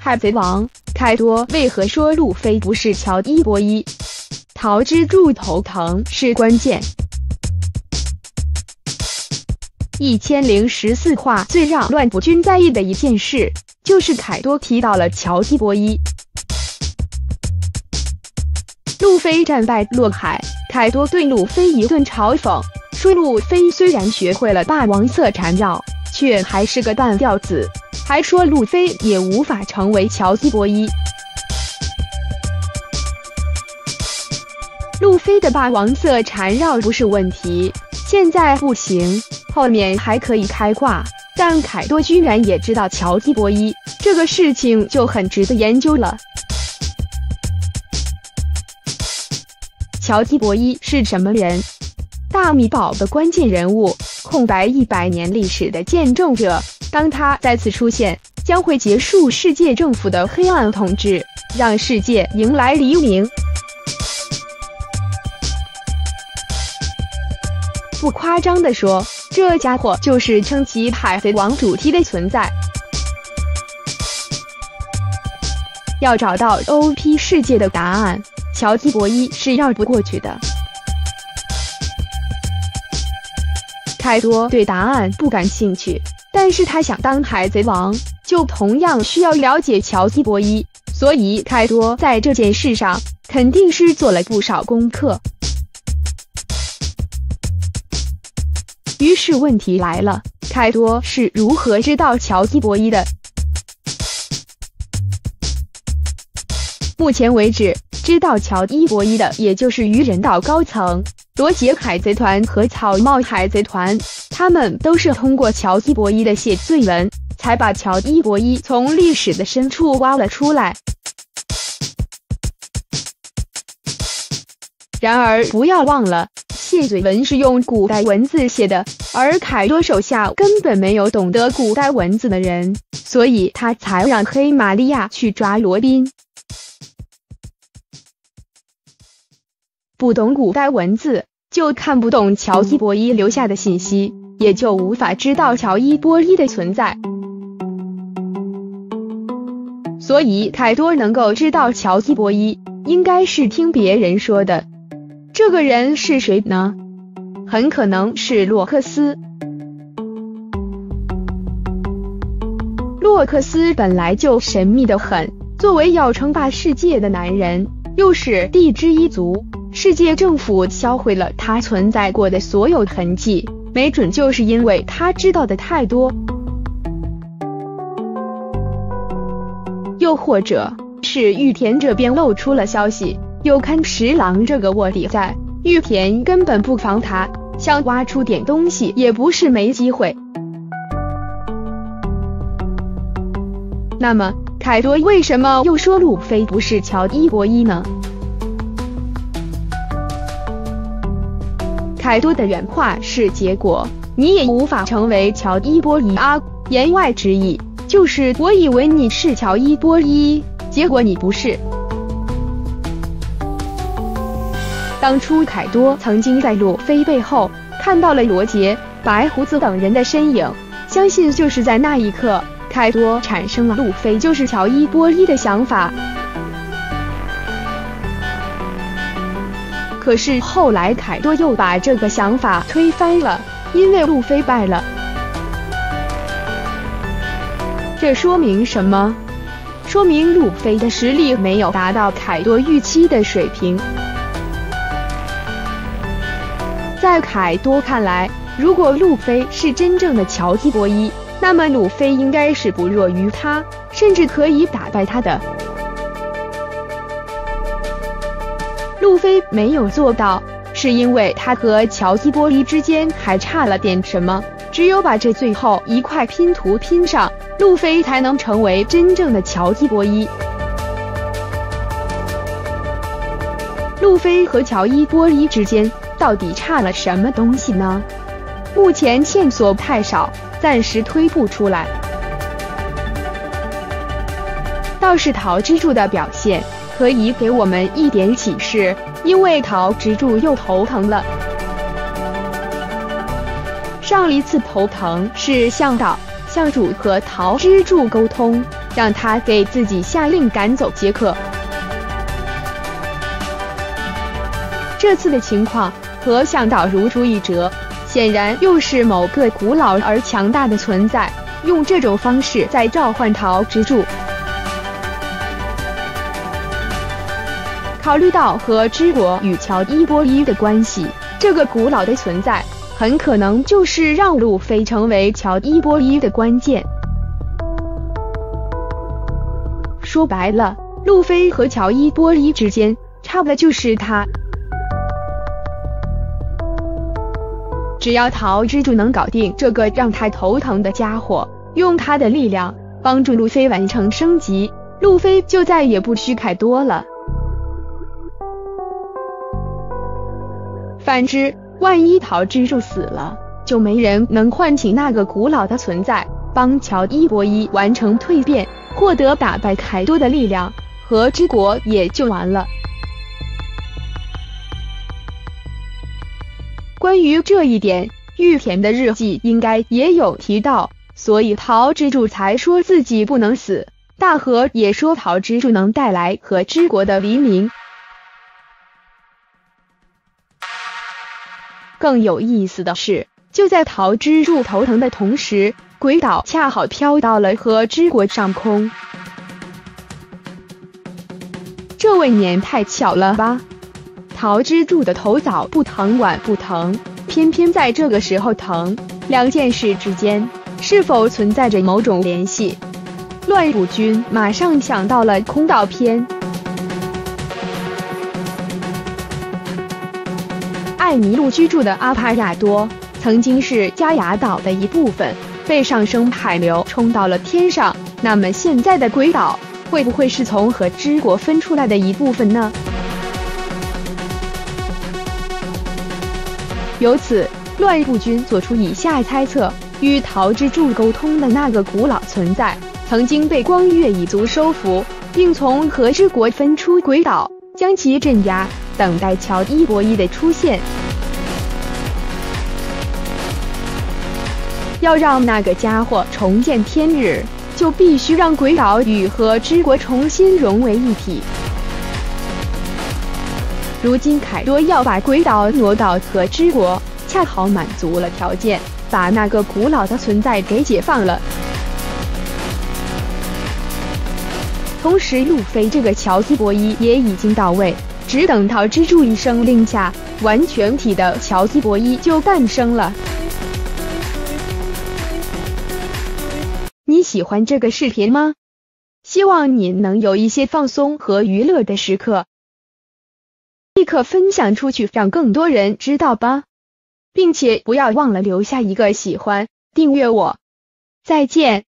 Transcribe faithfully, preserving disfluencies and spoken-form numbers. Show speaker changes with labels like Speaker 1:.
Speaker 1: 海贼王，凯多为何说路飞不是乔伊波伊？桃之助头疼是关键。一千零十四话最让乱步军在意的一件事，就是凯多提到了乔伊波伊。路飞战败落海，凯多对路飞一顿嘲讽，说路飞虽然学会了霸王色缠绕，却还是个半吊子，还说路飞也无法成为乔伊波伊。路飞的霸王色缠绕不是问题，现在不行，后面还可以开挂，但凯多居然也知道乔伊波伊，这个事情就很值得研究了。乔伊波伊是什么人？大秘宝的关键人物，空白一百年历史的见证者。当他再次出现，将会结束世界政府的黑暗统治，让世界迎来黎明。不夸张地说，这家伙就是撑起海贼王主题的存在。要找到 O P 世界的答案，乔伊波伊是绕不过去的。凯多对答案不感兴趣，但是他想当海贼王，就同样需要了解乔伊波伊，所以凯多在这件事上肯定是做了不少功课。于是问题来了，凯多是如何知道乔伊波伊的？目前为止，知道乔伊波伊的也就是鱼人岛高层、罗杰海贼团和草帽海贼团，他们都是通过乔伊波伊的谢罪文，才把乔伊波伊从历史的深处挖了出来。然而不要忘了，谢罪文是用古代文字写的，而凯多手下根本没有懂得古代文字的人，所以他才让黑玛利亚去抓罗宾。不懂古代文字，就看不懂乔伊波伊留下的信息，也就无法知道乔伊波伊的存在。所以凯多能够知道乔伊波伊，应该是听别人说的。这个人是谁呢？很可能是洛克斯。洛克斯本来就神秘得很，作为要称霸世界的男人，又是地之一族，世界政府销毁了他存在过的所有痕迹，没准就是因为他知道的太多。又或者是玉田这边露出了消息，有看十郎这个卧底在，玉田根本不防他，想挖出点东西也不是没机会。那么凯多为什么又说路飞不是乔伊波伊呢？凯多的原话是：结果你也无法成为乔伊波伊啊，言外之意就是我以为你是乔伊波伊，结果你不是。当初凯多曾经在路飞背后看到了罗杰、白胡子等人的身影，相信就是在那一刻，凯多产生了路飞就是乔伊波伊的想法。可是后来凯多又把这个想法推翻了，因为路飞败了。这说明什么？说明路飞的实力没有达到凯多预期的水平。在凯多看来，如果路飞是真正的乔伊波伊，那么路飞应该是不弱于他，甚至可以打败他的。路飞没有做到，是因为他和乔伊波伊之间还差了点什么，只有把这最后一块拼图拼上，路飞才能成为真正的乔伊波伊。路飞和乔伊波伊之间到底差了什么东西呢？目前线索太少，暂时推不出来。倒是桃之助的表现可以给我们一点启示，因为桃之助又头疼了。上一次头疼是向导、向主和桃之助沟通， 让他给自己下令赶走杰克。这次的情况和向导如出一辙，显然又是某个古老而强大的存在用这种方式在召唤桃之柱。考虑到和之国与乔伊波伊的关系，这个古老的存在很可能就是让路飞成为乔伊波伊的关键。说白了，路飞和乔伊波伊之间差的就是他。只要桃之柱能搞定这个让他头疼的家伙，用他的力量帮助路飞完成升级，路飞就再也不需凯多了。反之，万一桃之柱死了，就没人能唤醒那个古老的存在，帮乔伊波伊完成蜕变，获得打败凯多的力量，和之国也就完了。关于这一点，玉田的日记应该也有提到，所以桃之柱才说自己不能死。大河也说桃之柱能带来和之国的黎明。更有意思的是，就在桃之柱头疼的同时，鬼岛恰好飘到了和之国上空。这未免太巧了吧？桃之柱的头早不疼晚不疼，偏偏在这个时候疼，两件事之间是否存在着某种联系？乱步军马上想到了空岛篇。艾尼路居住的阿帕亚多曾经是加雅岛的一部分，被上升海流冲到了天上。那么现在的鬼岛会不会是从和之国分出来的一部分呢？由此，乱步军做出以下猜测：与桃之柱沟通的那个古老存在，曾经被光月蚁族收服，并从和之国分出鬼岛，将其镇压，等待乔伊波伊的出现。要让那个家伙重见天日，就必须让鬼岛与和之国重新融为一体。如今凯多要把鬼岛挪到和之国，恰好满足了条件，把那个古老的存在给解放了。同时，路飞这个乔伊波伊也已经到位，只等桃之柱一声令下，完全体的乔伊波伊就诞生了。你喜欢这个视频吗？希望你能有一些放松和娱乐的时刻。立刻分享出去，让更多人知道吧，并且不要忘了留下一个喜欢，订阅我。再见。